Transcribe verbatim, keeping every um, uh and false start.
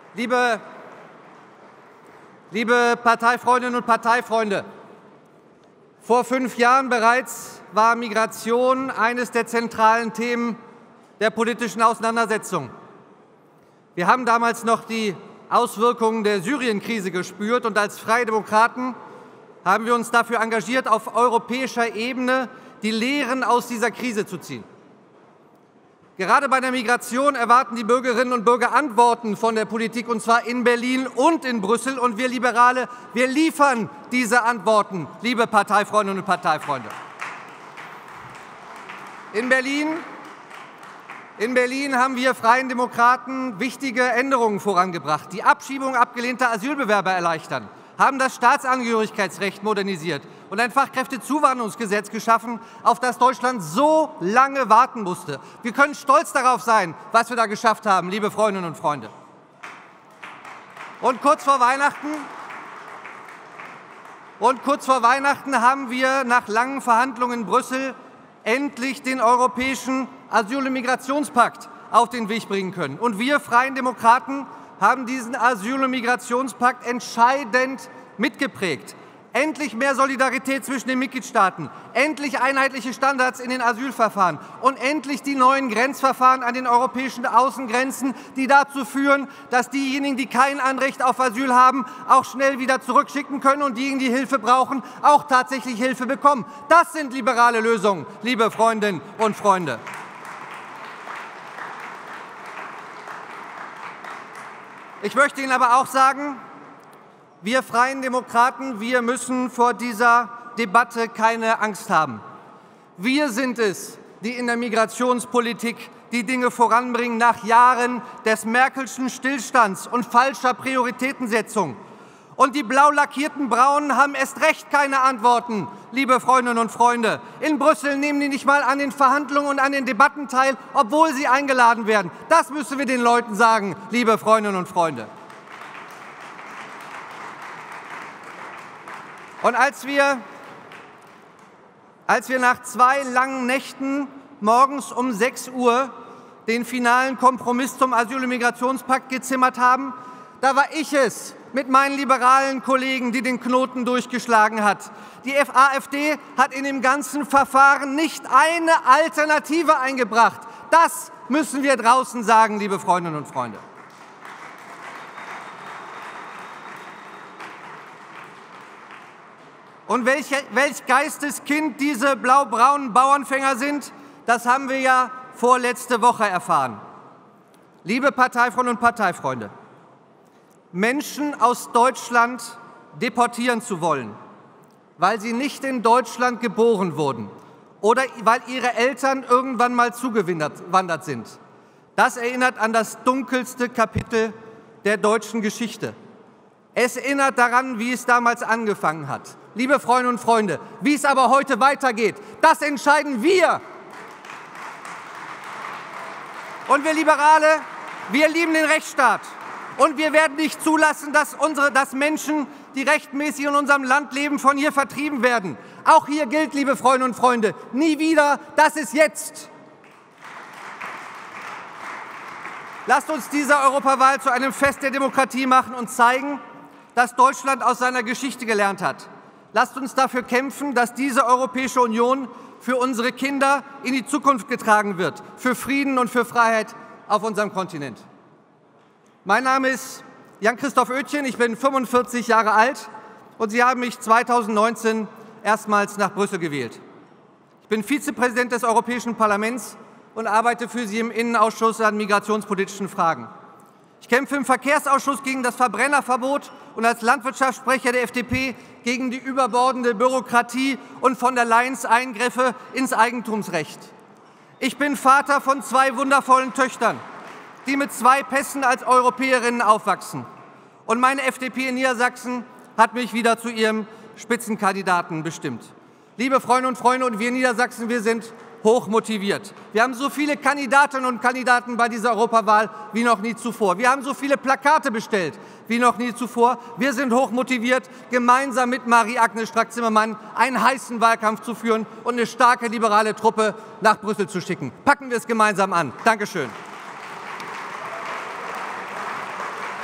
Liebe, liebe Parteifreundinnen und Parteifreunde, vor fünf Jahren bereits war Migration eines der zentralen Themen der politischen Auseinandersetzung. Wir haben damals noch die Auswirkungen der Syrien-Krise gespürt, und als Freie Demokraten haben wir uns dafür engagiert, auf europäischer Ebene die Lehren aus dieser Krise zu ziehen. Gerade bei der Migration erwarten die Bürgerinnen und Bürger Antworten von der Politik, und zwar in Berlin und in Brüssel. Und wir Liberale, wir liefern diese Antworten, liebe Parteifreundinnen und Parteifreunde. In Berlin, in Berlin haben wir Freien Demokraten wichtige Änderungen vorangebracht, die Abschiebung abgelehnter Asylbewerber erleichtern, haben das Staatsangehörigkeitsrecht modernisiert und ein Fachkräftezuwanderungsgesetz geschaffen, auf das Deutschland so lange warten musste. Wir können stolz darauf sein, was wir da geschafft haben, liebe Freundinnen und Freunde. Und kurz vor Weihnachten, und kurz vor Weihnachten haben wir nach langen Verhandlungen in Brüssel endlich den europäischen Asyl- und Migrationspakt auf den Weg bringen können. Und wir Freien Demokraten haben diesen Asyl- und Migrationspakt entscheidend mitgeprägt. Endlich mehr Solidarität zwischen den Mitgliedstaaten, endlich einheitliche Standards in den Asylverfahren und endlich die neuen Grenzverfahren an den europäischen Außengrenzen, die dazu führen, dass diejenigen, die kein Anrecht auf Asyl haben, auch schnell wieder zurückschicken können und diejenigen, die Hilfe brauchen, auch tatsächlich Hilfe bekommen. Das sind liberale Lösungen, liebe Freundinnen und Freunde. Ich möchte Ihnen aber auch sagen, wir Freien Demokraten, wir müssen vor dieser Debatte keine Angst haben. Wir sind es, die in der Migrationspolitik die Dinge voranbringen nach Jahren des Merkelschen Stillstands und falscher Prioritätensetzung. Und die blau lackierten Braunen haben erst recht keine Antworten, liebe Freundinnen und Freunde. In Brüssel nehmen die nicht mal an den Verhandlungen und an den Debatten teil, obwohl sie eingeladen werden. Das müssen wir den Leuten sagen, liebe Freundinnen und Freunde. Und als wir, als wir nach zwei langen Nächten morgens um sechs Uhr den finalen Kompromiss zum Asyl- und Migrationspakt gezimmert haben, da war ich es mit meinen liberalen Kollegen, die den Knoten durchgeschlagen hat. Die AfD hat in dem ganzen Verfahren nicht eine Alternative eingebracht. Das müssen wir draußen sagen, liebe Freundinnen und Freunde. Und welch, welch Geisteskind diese blau-braunen Bauernfänger sind, das haben wir ja vorletzte Woche erfahren. Liebe Parteifreundinnen und Parteifreunde, Menschen aus Deutschland deportieren zu wollen, weil sie nicht in Deutschland geboren wurden oder weil ihre Eltern irgendwann mal zugewandert sind, das erinnert an das dunkelste Kapitel der deutschen Geschichte. Es erinnert daran, wie es damals angefangen hat. Liebe Freundinnen und Freunde, wie es aber heute weitergeht, das entscheiden wir. Und wir Liberale, wir lieben den Rechtsstaat. Und wir werden nicht zulassen, dass, unsere, dass Menschen, die rechtmäßig in unserem Land leben, von hier vertrieben werden. Auch hier gilt, liebe Freundinnen und Freunde, nie wieder, das ist jetzt. Lasst uns diese Europawahl zu einem Fest der Demokratie machen und zeigen, dass Deutschland aus seiner Geschichte gelernt hat. Lasst uns dafür kämpfen, dass diese Europäische Union für unsere Kinder in die Zukunft getragen wird, für Frieden und für Freiheit auf unserem Kontinent. Mein Name ist Jan-Christoph Oetjen, ich bin fünfundvierzig Jahre alt und Sie haben mich zweitausendneunzehn erstmals nach Brüssel gewählt. Ich bin Vizepräsident des Europäischen Parlaments und arbeite für Sie im Innenausschuss an migrationspolitischen Fragen. Ich kämpfe im Verkehrsausschuss gegen das Verbrennerverbot und als Landwirtschaftssprecher der F D P gegen die überbordende Bürokratie und von der Leyens Eingriffe ins Eigentumsrecht. Ich bin Vater von zwei wundervollen Töchtern, die mit zwei Pässen als Europäerinnen aufwachsen. Und meine F D P in Niedersachsen hat mich wieder zu ihrem Spitzenkandidaten bestimmt. Liebe Freundinnen und Freunde, und wir in Niedersachsen, wir sind hoch motiviert. Wir haben so viele Kandidatinnen und Kandidaten bei dieser Europawahl wie noch nie zuvor. Wir haben so viele Plakate bestellt wie noch nie zuvor. Wir sind hoch motiviert, gemeinsam mit Marie-Agnes Strack-Zimmermann einen heißen Wahlkampf zu führen und eine starke liberale Truppe nach Brüssel zu schicken. Packen wir es gemeinsam an. Dankeschön.